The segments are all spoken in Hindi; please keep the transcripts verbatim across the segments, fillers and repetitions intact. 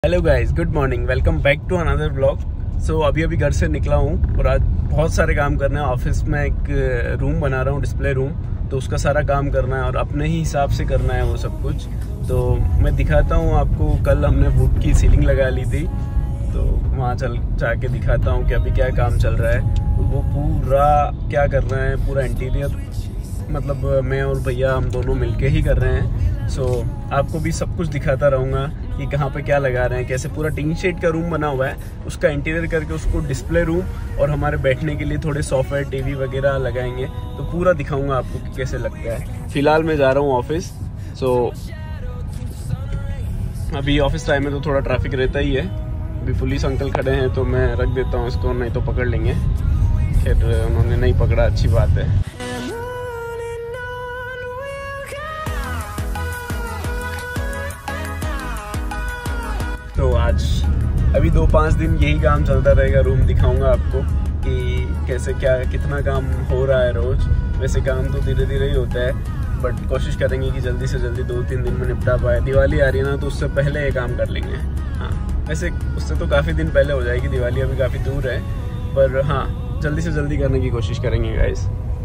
Hello guys, good morning, welcome back to another blog. So अभी अभी घर से निकला हूँ और आज बहुत सारे काम करने हैं। ऑफिस में एक रूम बना रहा हूँ, डिस्प्ले रूम, तो उसका सारा काम करना है और अपने ही हिसाब से करना है वो सब कुछ। तो मैं दिखाता हूँ आपको। कल हमने वुड की सीलिंग लगा ली थी, तो वहाँ चल जाके दिखाता हूँ कि अभी क्या काम चल रहा है। तो वो पूरा क्या कर रहे हैं, पूरा इंटीरियर मतलब मैं और भैया हम दोनों मिलके ही कर रहे हैं। सो so, आपको भी सब कुछ दिखाता रहूँगा कि कहाँ पे क्या लगा रहे हैं, कैसे पूरा टीन शेड का रूम बना हुआ है, उसका इंटीरियर करके उसको डिस्प्ले रूम और हमारे बैठने के लिए थोड़े सॉफ्टवेयर टीवी वगैरह लगाएंगे। तो पूरा दिखाऊंगा आपको कि कैसे लगता है। फिलहाल मैं जा रहा हूँ ऑफिस। सो so, अभी ऑफिस टाइम में तो थोड़ा ट्रैफिक रहता ही है। अभी पुलिस अंकल खड़े हैं तो मैं रख देता हूँ इसको, नहीं तो पकड़ लेंगे। खैर उन्होंने नहीं पकड़ा, अच्छी बात है। तो आज अभी दो पाँच दिन यही काम चलता रहेगा। रूम दिखाऊंगा आपको कि कैसे क्या कितना काम हो रहा है रोज। वैसे काम तो धीरे धीरे ही होता है, बट कोशिश करेंगे कि जल्दी से जल्दी दो तीन दिन में निपटा पाए। दिवाली आ रही है ना, तो उससे पहले ये काम कर लेंगे। हाँ, वैसे उससे तो काफ़ी दिन पहले हो जाएगी, दिवाली अभी काफ़ी दूर है, पर हाँ जल्दी से जल्दी करने की कोशिश करेंगे गाइस।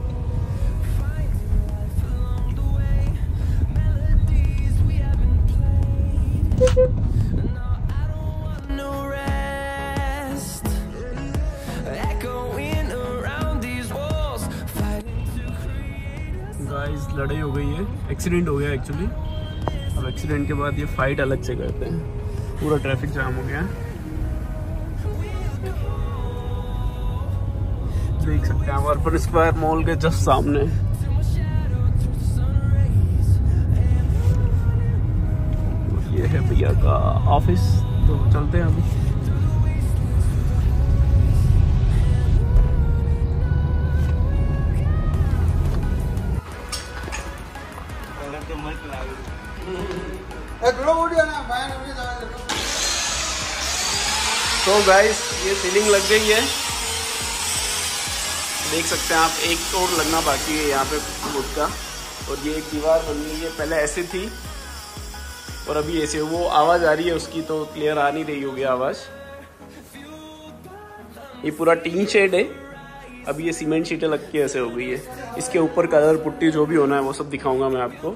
गाइस लड़ाई हो गई है, एक्सीडेंट हो गया एक्चुअली। अब एक्सीडेंट के बाद ये फाइट अलग से करते हैं। पूरा ट्रैफिक जाम हो गया, देख सकते हैं अर्बन स्क्वायर मॉल के जस्ट सामने। ये है भैया का ऑफिस, तो चलते हैं अभी। तो गाइस ये सीलिंग लग गई है, देख सकते हैं आप। एक और लगना बाकी है यहाँ पे वुड का, और ये एक दीवार बन गई है। पहले ऐसे थी और अभी ऐसे। वो आवाज आ रही है उसकी, तो क्लियर आ नहीं रही होगी आवाज। ये पूरा टीन शेड है, अभी ये सीमेंट शीटें लग के ऐसे हो गई है। इसके ऊपर कलर पुट्टी जो भी होना है वो सब दिखाऊंगा मैं आपको।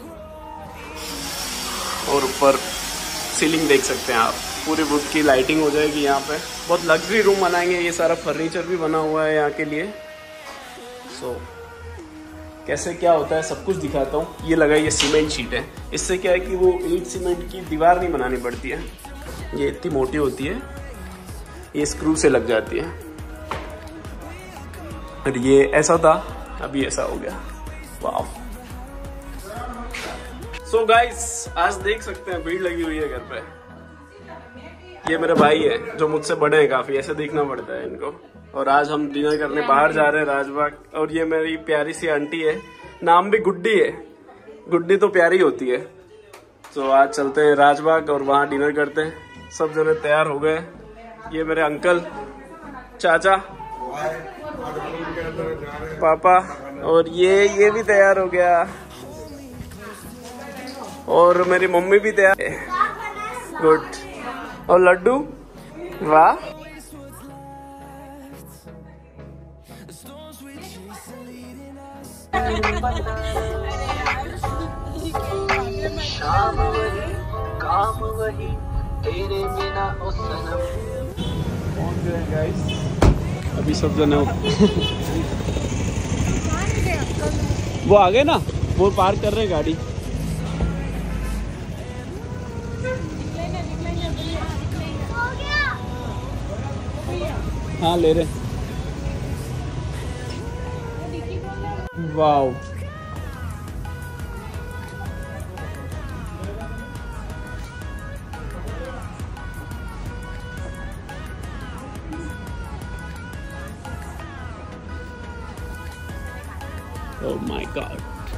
और ऊपर सीलिंग देख सकते हैं आप, पूरी वुड की लाइटिंग हो जाएगी यहाँ पे। बहुत लग्जरी रूम बनाएंगे। ये सारा फर्नीचर भी बना हुआ है यहाँ के लिए। सो so, कैसे क्या होता है सब कुछ दिखाता हूँ। ये लगा, ये सीमेंट शीट है। इससे क्या है कि वो ईंट सीमेंट की दीवार नहीं बनानी पड़ती है। ये इतनी मोटी होती है, ये स्क्रू से लग जाती है। और ये ऐसा था, अभी ऐसा हो गया। वाह। सो so गाइस आज देख सकते हैं भीड़ लगी हुई है घर पे। ये मेरे भाई है जो मुझसे बड़े हैं काफी, ऐसे देखना पड़ता है इनको। और आज हम डिनर करने बाहर जा रहे हैं राजबाग। और ये मेरी प्यारी सी आंटी है, नाम भी गुड्डी है। गुड्डी तो प्यारी होती है। तो so, आज चलते हैं राजबाग और वहाँ डिनर करते हैं। सब जने तैयार हो गए। ये मेरे अंकल, चाचा, पापा, और ये ये भी तैयार हो गया। और मेरी मम्मी भी तैयार है। गुड। और लड्डू, वाह। शाम वही काम वही तेरे बिना ओ सनम। पहुंच गए गाइस, अभी सब जने वो आ गए ना, वो पार्क कर रहे हैं गाड़ी। हाँ ले रहे। Wow, oh my god,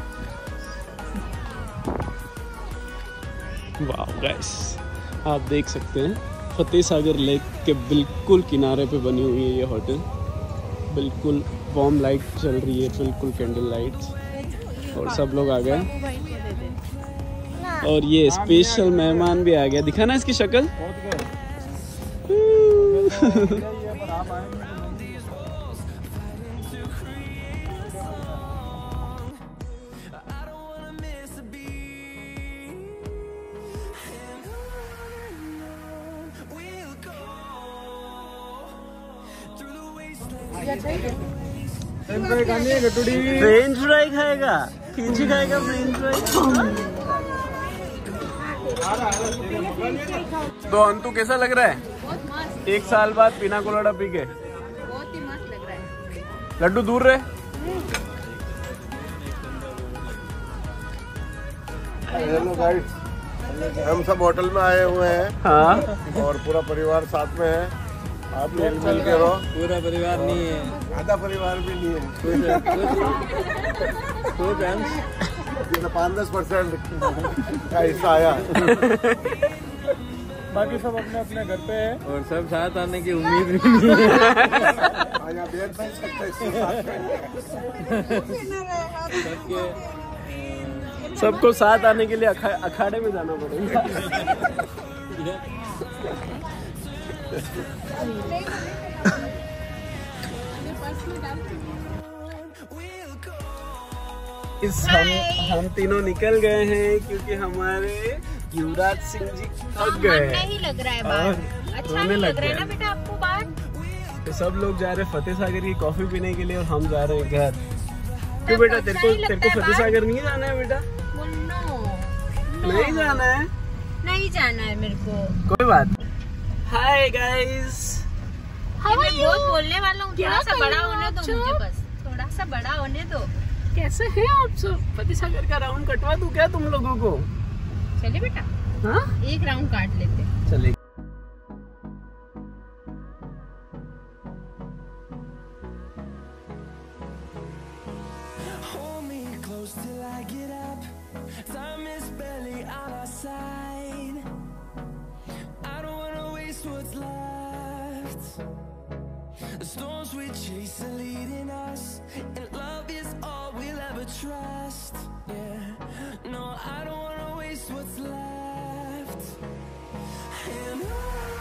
wow guys आप देख सकते हैं फतेह सागर लेक के बिल्कुल किनारे पे बनी हुई है ये होटल। बिल्कुल वार्म लाइट चल रही है, बिल्कुल कैंडल लाइट्स। और सब लोग आ गए। और ये स्पेशल मेहमान भी आ गया। दिखाना इसकी शक्ल। फ्रेंच फ्राई खाएगा, खींची खाएगा फ्रेंच फ्राई। तो अंतु कैसा लग रहा है? बहुत मस्त। एक साल बाद पिना कोलाडा पी के बहुत ही मस्त लग रहा है। लड्डू दूर रहे। हेलो गाइस, हम सब होटल में आए हुए हैं। हाँ, और पूरा परिवार साथ में है। आप मिल मिल के रहो। पूरा परिवार नहीं है, आधा परिवार भी नहीं है, पाँच दस परसेंट का हिस्सा आया। बाकी सब अपने अपने घर पे है और सब साथ आने की उम्मीद भी नहीं है। सबके सबको साथ आने के लिए अखा, अखाड़े में जाना पड़ेगा। इस हम हम तीनों निकल गए हैं क्योंकि हमारे युवराज सिंह जी थक गए। नहीं लग रहा है बाहर। अच्छा नहीं लग रहा है ना बेटा आपको बाहर? तो सब लोग जा रहे हैं फतेह सागर की कॉफी पीने के लिए और हम जा रहे हैं घर। क्यों बेटा, तेरे को तेरे को फतेह सागर नहीं जाना है बेटा? नहीं जाना है? नहीं जाना है मेरे को। कोई बात। हाय गाइस, मैं बहुत बोलने वाला हूँ। थोड़ा सा बड़ा होने दो मुझे, बस थोड़ा सा बड़ा होने दो। कैसे हैं आप सब? फतेह सागर का राउंड कटवा दूं क्या तुम लोगों को? चले बेटा, हाँ एक राउंड काट लेते। चले। Time is barely on our side. I don't wanna waste what's left. The storms we chase are leading us, and love is all we'll ever trust. Yeah, no, I don't wanna waste what's left. And on